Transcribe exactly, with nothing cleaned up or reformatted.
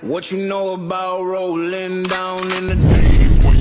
What you know about rolling down in the deep?